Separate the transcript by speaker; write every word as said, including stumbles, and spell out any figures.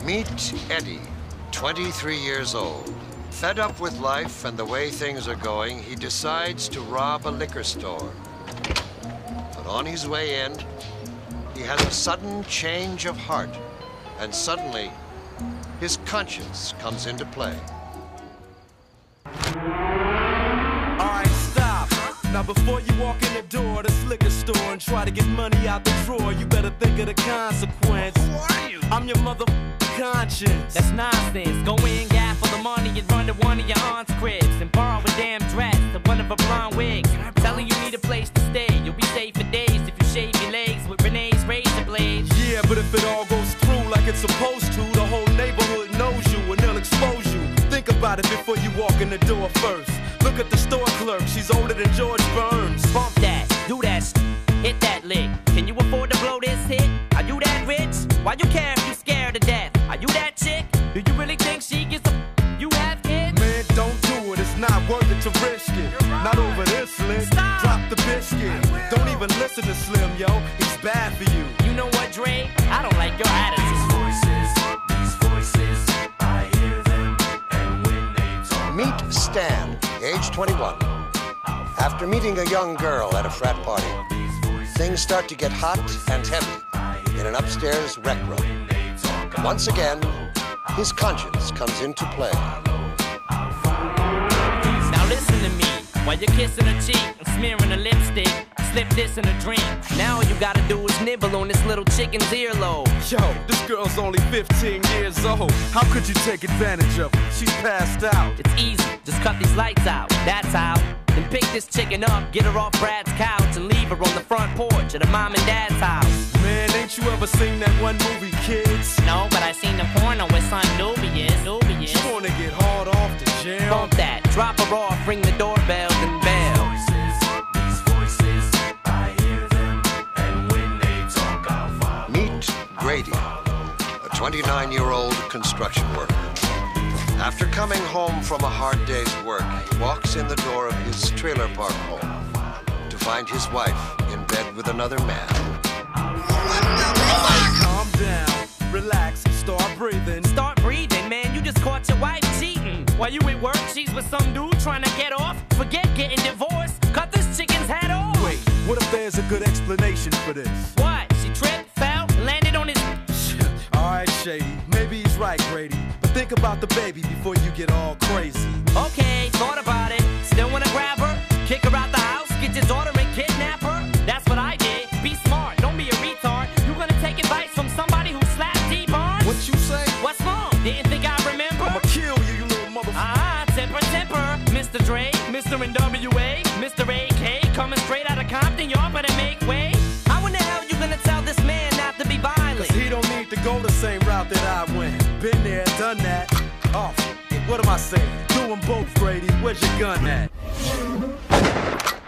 Speaker 1: Meet Eddie, twenty-three years old. Fed up with life and the way things are going, he decides to rob a liquor store. But on his way in, he has a sudden change of heart, and suddenly, his conscience comes into play.
Speaker 2: All right, stop. Now before you walk in the door of this liquor store and try to get money out the drawer, you better think of the consequence.
Speaker 3: Who are you?
Speaker 2: I'm your mother conscience.
Speaker 4: That's nonsense. Go in, gap for the money and run to one of your aunt's cribs and borrow a damn dress to one of her blonde wigs. Tell her you need a place to stay. You'll be safe for days if you shave your legs with Renee's razor blades.
Speaker 2: Yeah, but if it all goes through like it's supposed to, the whole neighborhood knows you and they'll expose you. Think about it before you walk in the door first. Look at the store clerk, she's older than George Burns.
Speaker 4: Bump that, do that sh hit that lick. Can you afford to blow this hit? Are you that rich? Why you care if you scared to death? Are you that chick? Do you really think she gets a you have kids?
Speaker 2: Man, don't do it, it's not worth it to risk it. Right. Not over this lick.
Speaker 4: Stop.
Speaker 2: Drop the biscuit. Don't even listen to Slim, yo, he's bad for you.
Speaker 4: You know what, Dre? I don't like your attitude.
Speaker 3: These voices, these voices, I hear them, and when they talk,
Speaker 1: Meet Stan, age twenty-one. After meeting a young girl at a frat party, things start to get hot and heavy in an upstairs rec room. Once again, his conscience comes into play.
Speaker 4: Now listen to me. While you're kissing her cheek and smearing her lipstick, slip this in a drink. Now all you gotta do is nibble on this little chicken's earlobe.
Speaker 2: Yo, this girl's only fifteen years old. How could you take advantage of her? She's passed out.
Speaker 4: It's easy, just cut these lights out, that's how. Then pick this chicken up, get her off Brad's couch, and leave her on the front porch at her mom and dad's house.
Speaker 2: Man, ain't you ever seen that one movie, Kids?
Speaker 4: No, but I seen the porno with son Nubius. Nubius.
Speaker 2: You wanna get hard off the jam?
Speaker 4: Bump that, drop her off, ring the doorbell, then bell.
Speaker 3: these voices, I hear them, and when they talk, I'll follow.
Speaker 1: Meet Grady, a twenty-nine-year-old construction worker. After coming home from a hard day's work, he walks in the door of his trailer park home to find his wife in bed with another man.
Speaker 2: Calm down, relax, start breathing.
Speaker 4: Start breathing, man, you just caught your wife cheating. While you at work, she's with some dude trying to get off. Forget getting divorced, cut this chicken's head off.
Speaker 2: Wait, what if there's a good explanation for this?
Speaker 4: What? She tripped, fell, landed on his...
Speaker 2: Alright, Shady, maybe he's right, Grady. But think about the baby before you get all crazy.
Speaker 4: Okay, thought about it. Still wanna grab her? Kick her out the house, get your daughter and kidnap her? That's what I did. Be smart, don't be a retard. You gonna take advice from somebody who slapped D-Barnes?
Speaker 2: What you say?
Speaker 4: What's wrong? Didn't think I remember?
Speaker 2: I'ma kill you, you little motherfucker.
Speaker 4: Ah, temper, temper. Mister Dre, Mister N W A, Mister A K, coming straight out of Compton, y'all better make way. How in the hell you gonna tell this man not to be violent?
Speaker 2: Cause he don't need to go the same route that I went. Been there, done that. Oh, what am I saying? Do them both, Grady. Where's your gun at?